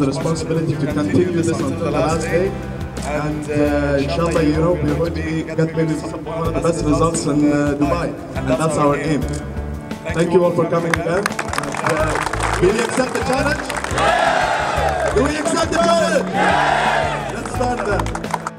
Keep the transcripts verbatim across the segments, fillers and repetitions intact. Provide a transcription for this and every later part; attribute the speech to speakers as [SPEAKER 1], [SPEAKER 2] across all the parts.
[SPEAKER 1] the responsibility to continue this until the last day. And uh, inshallah, you know, we're going to be, get maybe some, one of the best results in uh, Dubai. And that's our aim. Thank you all for coming again. And, uh, do we accept the challenge? Yeah! Do we accept the challenge? Yeah! Let's start then.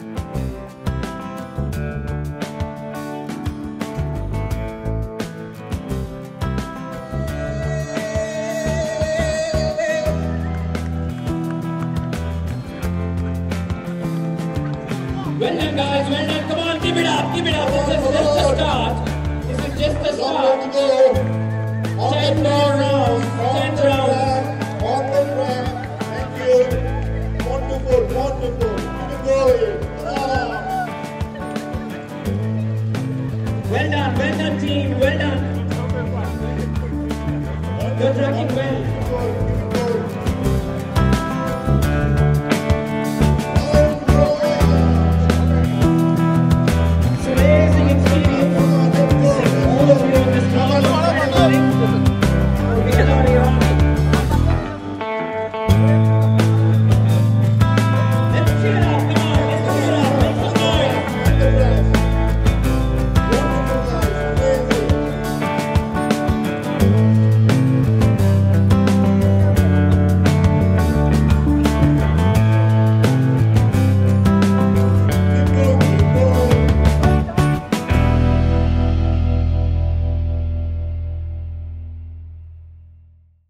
[SPEAKER 2] Well done, guys, well done. Come on, give it up, give it up. This is just the start. This is just the start. Ten more rounds, ten rounds.